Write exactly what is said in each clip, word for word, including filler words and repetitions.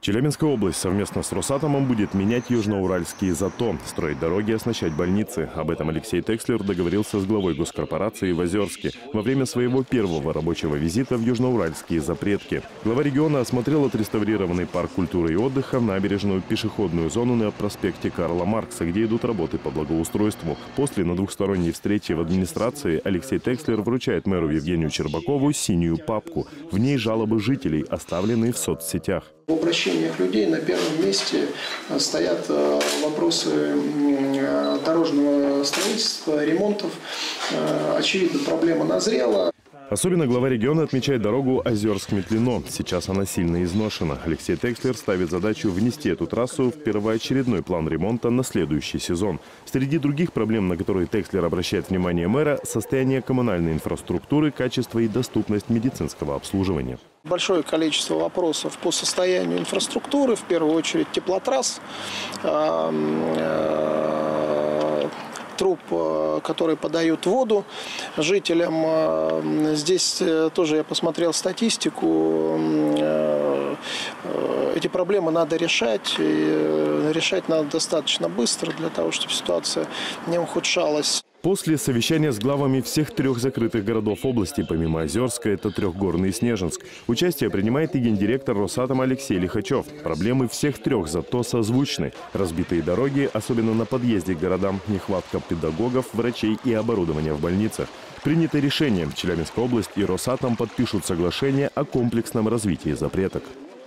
Челябинская область совместно с Росатомом будет менять южноуральские ЗАТО, строить дороги и оснащать больницы. Об этом Алексей Текслер договорился с главой госкорпорации в Озерске во время своего первого рабочего визита в южноуральские запретки. Глава региона осмотрел отреставрированный парк культуры и отдыха, набережную, пешеходную зону на проспекте Карла Маркса, где идут работы по благоустройству. После на двухсторонней встрече в администрации Алексей Текслер вручает мэру Евгению Чербакову синюю папку. В ней жалобы жителей, оставленные в соцсетях. В обращениях людей на первом месте стоят вопросы дорожного строительства, ремонтов. Очевидно, проблема назрела. Особенно глава региона отмечает дорогу Озерск-Метлино. Сейчас она сильно изношена. Алексей Текслер ставит задачу внести эту трассу в первоочередной план ремонта на следующий сезон. Среди других проблем, на которые Текслер обращает внимание мэра, состояние коммунальной инфраструктуры, качество и доступность медицинского обслуживания. Большое количество вопросов по состоянию инфраструктуры, в первую очередь теплотрасс, труб, которые подают воду жителям. Здесь тоже я посмотрел статистику. Эти проблемы надо решать. И решать надо достаточно быстро для того, чтобы ситуация не ухудшалась. После совещания с главами всех трех закрытых городов области, помимо Озерска, это Трехгорный и Снежинск, участие принимает и гендиректор Росатома Алексей Лихачев. Проблемы всех трех ЗАТО созвучны. Разбитые дороги, особенно на подъезде к городам, нехватка педагогов, врачей и оборудования в больницах. Принято решение. Челябинская область и Росатом подпишут соглашение о комплексном развитии запреток.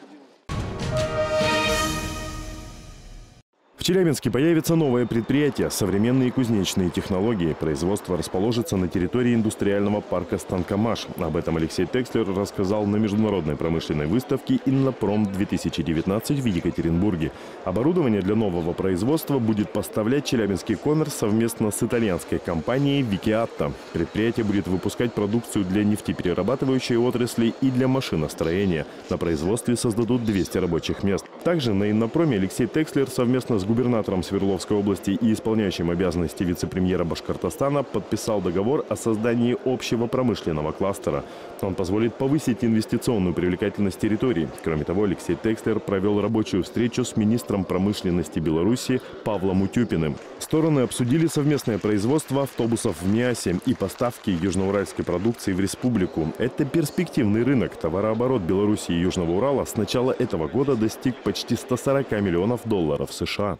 В Челябинске появится новое предприятие – современные кузнечные технологии. Производство расположится на территории индустриального парка «Станкомаш». Об этом Алексей Текслер рассказал на международной промышленной выставке «Иннопром-две тысячи девятнадцать» в Екатеринбурге. Оборудование для нового производства будет поставлять Челябинский коммерс совместно с итальянской компанией «Викиатта». Предприятие будет выпускать продукцию для нефтеперерабатывающей отрасли и для машиностроения. На производстве создадут двести рабочих мест. Также на «Иннопроме» Алексей Текслер совместно с губернатором Свердловской области и исполняющим обязанности вице-премьера Башкортостана подписал договор о создании общего промышленного кластера. Он позволит повысить инвестиционную привлекательность территории. Кроме того, Алексей Текслер провел рабочую встречу с министром промышленности Беларуси Павлом Утюпиным. Стороны обсудили совместное производство автобусов в Миасе и поставки южноуральской продукции в республику. Это перспективный рынок. Товарооборот Беларуси и Южного Урала с начала этого года достиг почти ста сорока миллионов долларов США.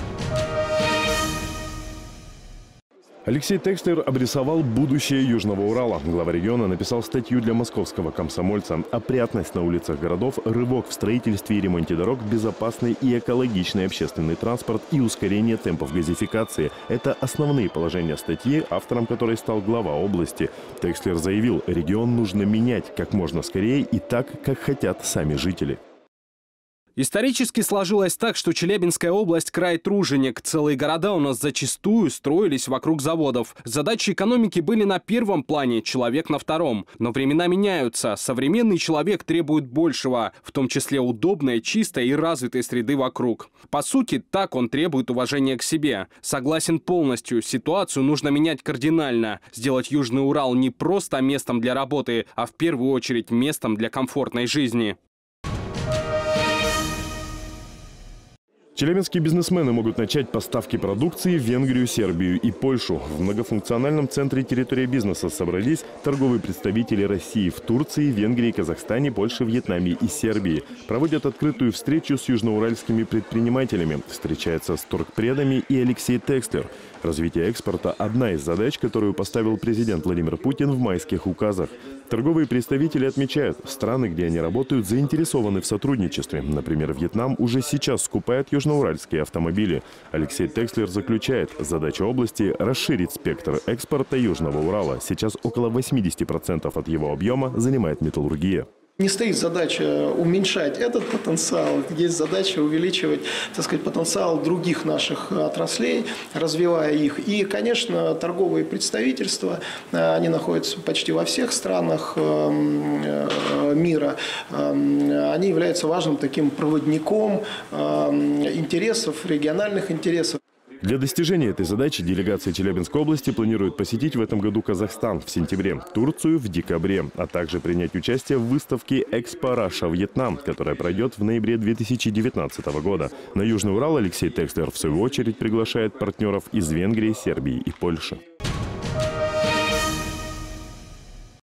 Алексей Текслер обрисовал будущее Южного Урала. Глава региона написал статью для московского комсомольца. Опрятность на улицах городов, рывок в строительстве и ремонте дорог, безопасный и экологичный общественный транспорт и ускорение темпов газификации. Это основные положения статьи, автором которой стал глава области. Текслер заявил, регион нужно менять как можно скорее и так, как хотят сами жители. Исторически сложилось так, что Челябинская область – край труженик. Целые города у нас зачастую строились вокруг заводов. Задачи экономики были на первом плане, человек на втором. Но времена меняются. Современный человек требует большего, в том числе удобной, чистой и развитой среды вокруг. По сути, так он требует уважения к себе. Согласен полностью. Ситуацию нужно менять кардинально. Сделать Южный Урал не просто местом для работы, а в первую очередь местом для комфортной жизни. Челябинские бизнесмены могут начать поставки продукции в Венгрию, Сербию и Польшу. В многофункциональном центре «Территория бизнеса» собрались торговые представители России в Турции, Венгрии, Казахстане, Польше, Вьетнаме и Сербии. Проводят открытую встречу с южноуральскими предпринимателями. Встречается с торгпредами и Алексей Текслер. Развитие экспорта – одна из задач, которую поставил президент Владимир Путин в майских указах. Торговые представители отмечают, страны, где они работают, заинтересованы в сотрудничестве. Например, Вьетнам уже сейчас скупает южноуральские автомобили. Алексей Текслер заключает, задача области – расширить спектр экспорта Южного Урала. Сейчас около восьмидесяти процентов от его объема занимает металлургия. Не стоит задача уменьшать этот потенциал, есть задача увеличивать, так сказать, потенциал других наших отраслей, развивая их. И, конечно, торговые представительства, они находятся почти во всех странах мира, они являются важным таким проводником интересов, региональных интересов. Для достижения этой задачи делегация Челябинской области планирует посетить в этом году Казахстан в сентябре, Турцию в декабре, а также принять участие в выставке «Экспо Раша Вьетнам», которая пройдет в ноябре две тысячи девятнадцатого года. На Южный Урал Алексей Текслер в свою очередь приглашает партнеров из Венгрии, Сербии и Польши.